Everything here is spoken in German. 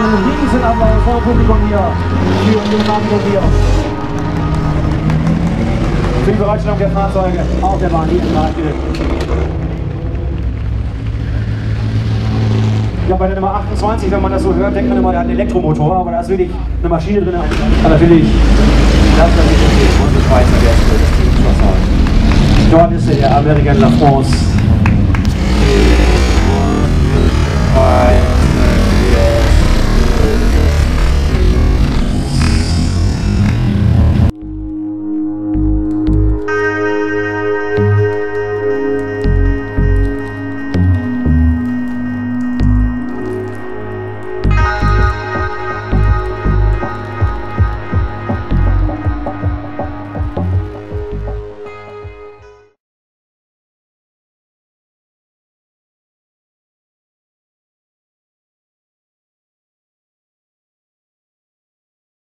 einen Riesenapplaus vom Publikum hier für den Abend hier. Für die Bereitstellung der Fahrzeuge auf der Bahn hier in Markgräfle. Ja, bei der Nummer 28, wenn man das so hört, denkt man immer, der hat einen Elektromotor, aber da ist wirklich eine Maschine drin. Aber natürlich, das ist unsere Schweizer Gäste, das Team Schlosshaus. Dort ist der American La France